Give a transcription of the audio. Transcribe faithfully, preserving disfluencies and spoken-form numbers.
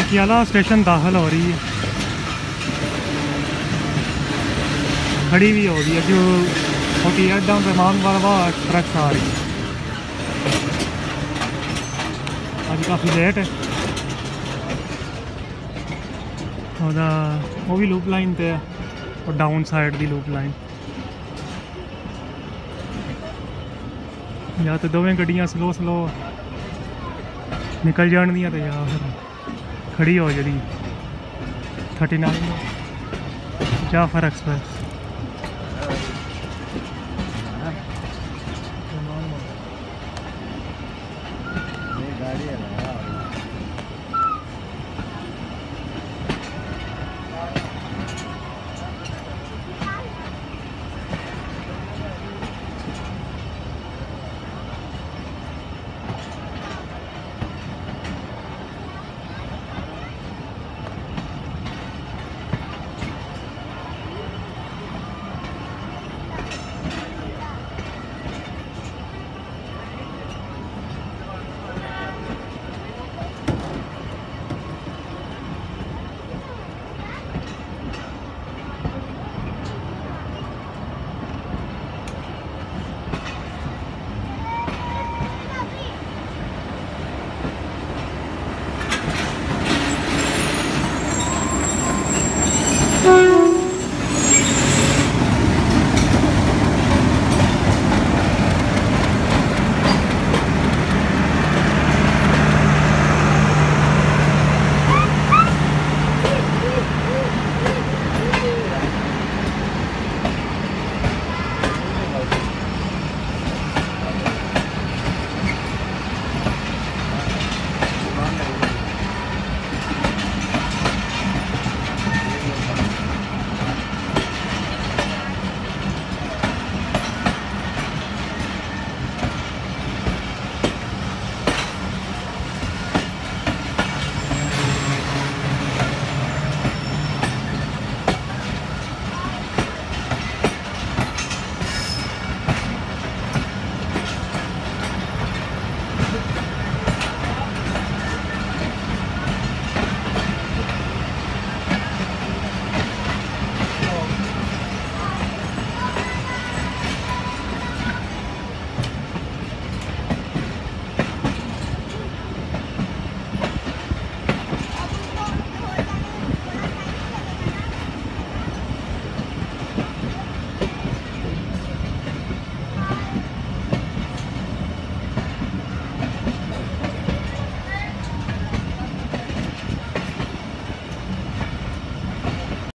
Patiala station दाखिल हो रही है, खड़ी भी हो रही है जो फोर्टी एट डाउन रहमान वाला ट्रक्स आ रही है। आज काफ़ी लेट है और वो भी लूप लाइन पे है और down side the loop line या तो दोवें गड्डियां स्लो स्लो निकल जान दियां ते या फिर खड़ी हो जी थर्टी नाइन जाफर एक्सप्रेस।